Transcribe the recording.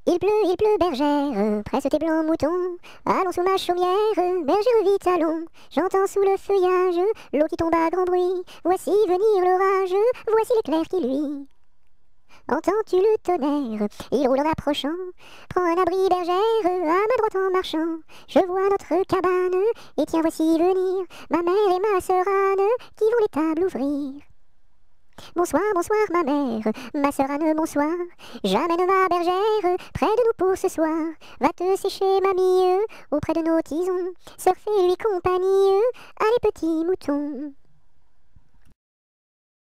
il pleut, bergère, presse tes blancs moutons. Allons sous ma chaumière, bergère vite allons. J'entends sous le feuillage l'eau qui tombe à grand bruit. Voici venir l'orage, voici l'éclair qui luit. Entends-tu le tonnerre? Il roule en approchant. Prends un abri, bergère, à ma droite en marchant. Je vois notre cabane, et tiens voici venir ma mère et ma sœur Anne, qui vont les tables ouvrir. Bonsoir, bonsoir ma mère, ma sœur Anne, bonsoir. J'amène ma bergère près de nous pour ce soir. Va te sécher mamie, auprès de nos tisons. Sœur fais lui compagnie, allez petits moutons.